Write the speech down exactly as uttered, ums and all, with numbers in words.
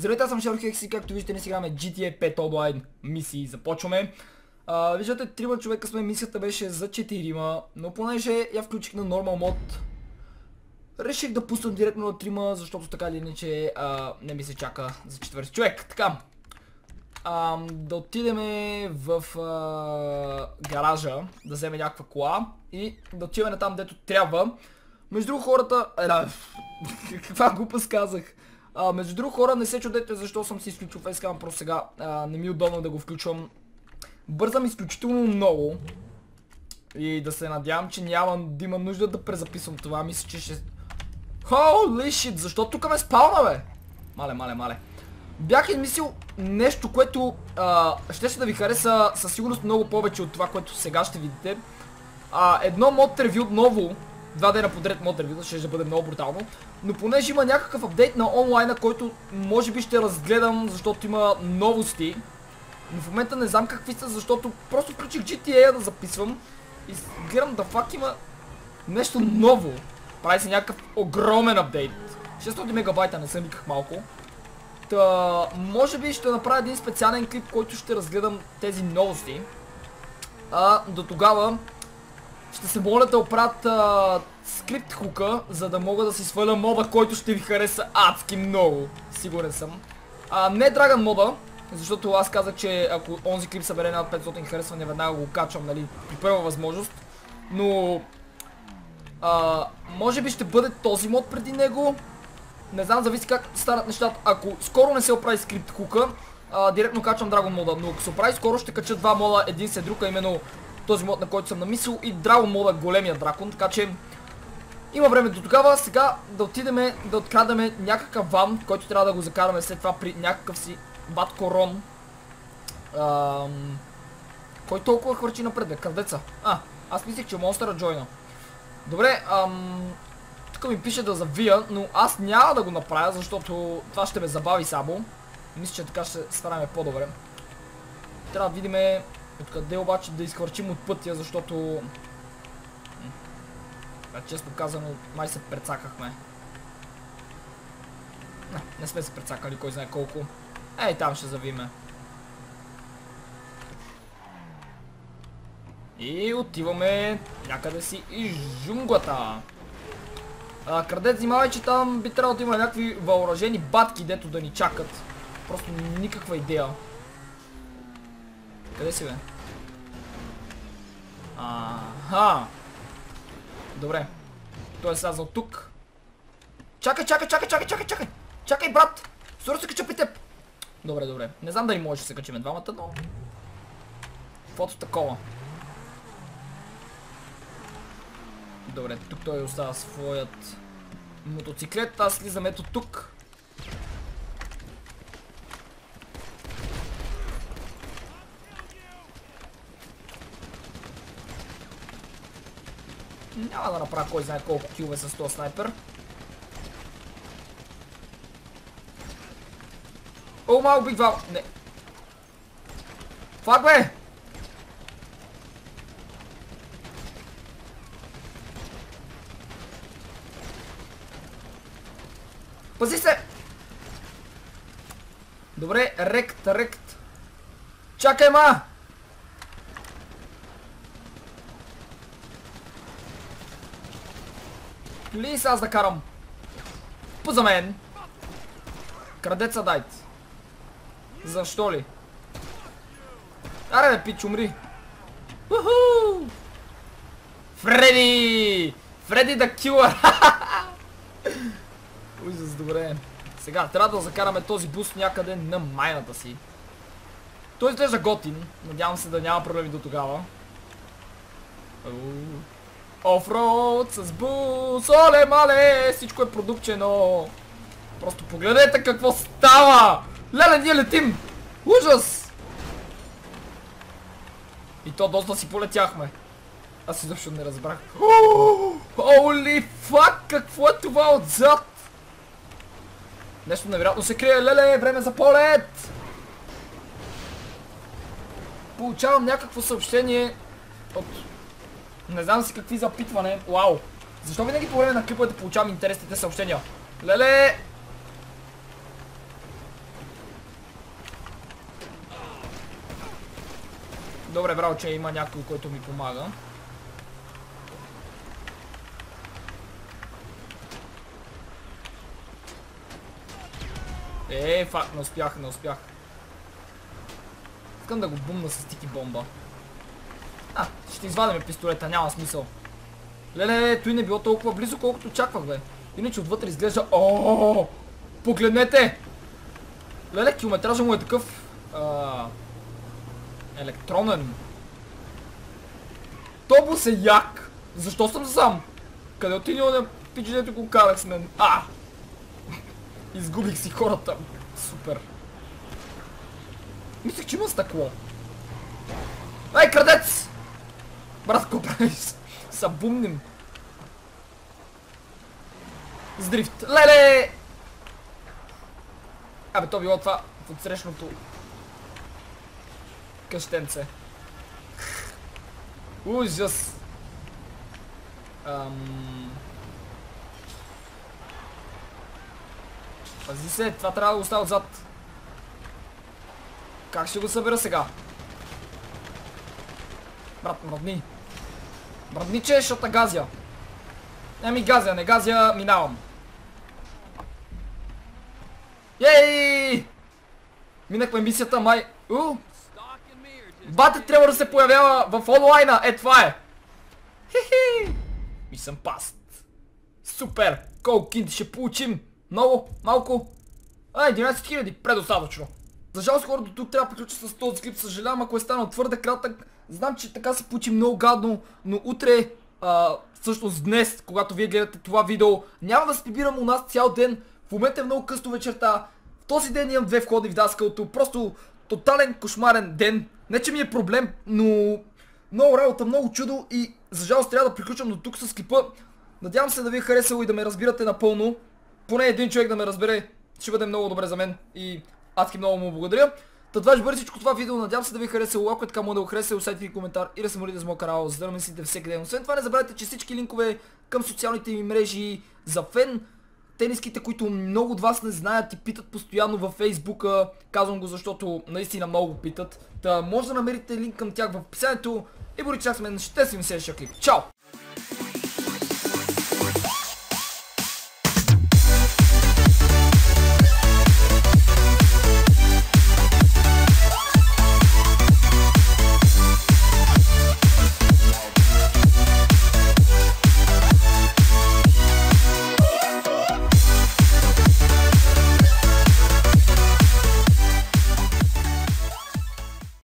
Здравейте, аз съм Шерхекс и както виждате, не си играме джи ти ей пет онлайн мисии. Започваме. А, виждате, трима човека сме, мисията беше за четирима, но понеже я включих на нормал мод, реших да пусна директно на трима, защото така или иначе а, не ми се чака за четвърти човек. Така, а, да отидем в а, гаража, да вземе някаква кола и да отиваме на там, дето трябва. Между друго хората... А, каква глупост казах. А, между друго хора, не се чудете защо съм си изключил фейскам, просто сега а, не ми е удобно да го включвам. Бързам изключително много. И да се надявам, че няма да има нужда да презаписвам това. Мисля, че ще... Holy shit, защо тук ме спална, бе? Мале, мале, мале. Бях измислил нещо, което а, ще ще да ви хареса със сигурност много повече от това, което сега ще видите. А, едно мод ревю ново. Два дена подред мод ревю, ще ще бъде много брутално. Но понеже има някакъв апдейт на онлайна, който може би ще разгледам, защото има новости. Но в момента не знам какви са, защото просто включих джи ти ей да записвам. И гледам да факт има нещо ново. Прави се някакъв огромен апдейт. шестстотин мегабайта, не съм никак малко. Та, може би ще направя един специален клип, който ще разгледам тези новости. А до тогава ще се моля да оправят а, скрипт хука, за да мога да си сваля мода, който ще ви хареса адски много. Сигурен съм. А, не Драган мода, защото аз казах, че ако онзи клип събере над петстотин харесвания, веднага го качвам, нали, при първа възможност. Но... А, може би ще бъде този мод преди него. Не знам, зависи как станат нещата. Ако скоро не се оправи скрипт хука, а, директно качвам Драгон мода. Но ако се оправи скоро, ще кача два мода, един след друг, а именно този мод, на който съм намислил, и Драгон мода, големия дракон. Така че има време до тогава. Сега да отидем да открадаме някакъв ван, който трябва да го закараме след това при някакъв си бат корон. Ам... Кой толкова хвърчи напред, бе? Кърдеца. А, аз мислих, че монстъра джойна. Добре, ам... тук ми пише да завия, но аз няма да го направя, защото това ще ме забави само. Мисля, че така ще се стараме по-добре. Трябва да видим откъде обаче да изхвърчим от пътя, защото... Честно казано, май се прецакахме. Не, не сме се прецакали, кой знае колко. Ей, там ще завиме. И отиваме някъде си из джунглата. А, крадец, внимавай, че там би трябвало да има някакви въоръжени батки, дето да ни чакат. Просто никаква идея. Къде си, бе? Аха. Добре. Той е слязал тук. Чакай, чакай, чакай, чакай, чакай, чакай. Чакай, брат. Скоро се кача при теб. Добре, добре. Не знам дали може да се качим двамата, но... Фото такова. Добре, тук той остава своят мотоциклет. Аз слизам ето тук. Няма да направя кой знае колко килове с този снайпер. О, малко бих вал. Не. Фак, бе! Пази се! Добре, рект, рект. Чакай, ма! Плиз, аз да карам. Поза мен. Крадеца дайте. Защо ли? Аре, бе, пич, умри. Уху! Фреди! Фреди да килър! Ужас, добре. Сега, трябва да закараме този бус някъде на майната си. Той изглежда готин. Надявам се да няма проблеми до тогава. Офроуд с бус, оле мале, всичко е продукчено. Просто погледнете какво става. Леле, ние летим. Ужас. И то доста си полетяхме. Аз изобщо не разбрах. Holy fuck, какво е това отзад? Нещо невероятно се крие, леле, време за полет. Получавам някакво съобщение от... Не знам си какви запитване. Вау. Защо винаги по време на клиповете получавам интересните съобщения? Леле! Добре, браво, че има някой, който ми помага. Е, факт, не успях, не успях. Искам да го бумна с тики бомба. А, ще извадим пистолета, няма смисъл. Леле, той не било толкова близо, колкото очаквах, бе. Иначе отвътре изглежда... Ооо! Погледнете! Леле, километража му е такъв... А... електронен. Тобус е як! Защо съм сам? Къде отидил на пичдето го карах с мен? А! Изгубих си хората. Супер. Мислех, че има стъкло. Ей, крадец! Брат, какво правиш? Са бумним. С дрифт. Леле! Абе, то било това в отсрещното къщенце. Ужас. Ам... Пази се, това трябва да го оставя отзад. Как ще го събера сега? Брат, мръдни. Мръдниче, защото газя. Не ми газя, не газя, минавам. Ей! Минахме мисията, май... У! Бате трябва да се появява в онлайна, е това е! Хи-хи! Мисъм паст. Супер! Колко кинти ще получим? Много? Малко? А, единайсет хиляди, предостатъчно. За жалост, хора, до тук трябва да приключа с този клип. Съжалявам, ако е станал твърде кратък. Знам, че така се получи много гадно, но утре, а, всъщност днес, когато вие гледате това видео, няма да спибирам у нас цял ден. В момента е много късно вечерта. В този ден имам две входи в даскалото. Просто тотален кошмарен ден. Не, че ми е проблем, но много работа, много чудо и за жалост трябва да приключвам до тук с клипа. Надявам се да ви е харесало и да ме разбирате напълно. Поне един човек да ме разбере, ще бъде много добре за мен и адски много му благодаря. Та това ще бъде всичко това видео, надявам се да ви е харесало, ако е така може да го хареса, оставите ви коментар и да се молите за моя канал, за да мислите всеки ден. Освен това не забравяйте, че всички линкове към социалните ми мрежи за фен тениските, които много от вас не знаят и питат постоянно във Фейсбука, казвам го защото наистина много питат. Та може да намерите линк към тях в описанието и бъдете чак с мен, ще си ми следващия клип. Чао!